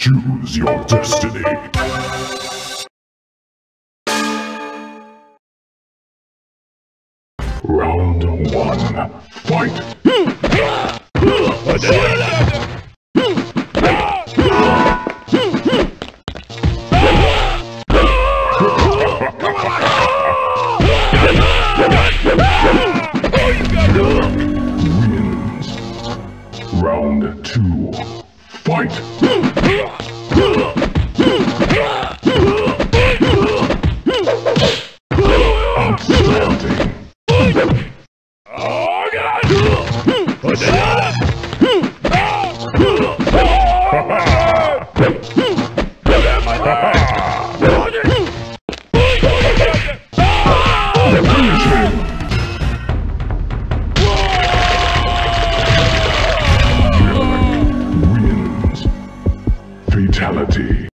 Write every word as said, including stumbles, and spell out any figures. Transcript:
Choose your destiny. Round one, fight! Wins. Round two, fight! Outstanding! Oh, God! Fatality.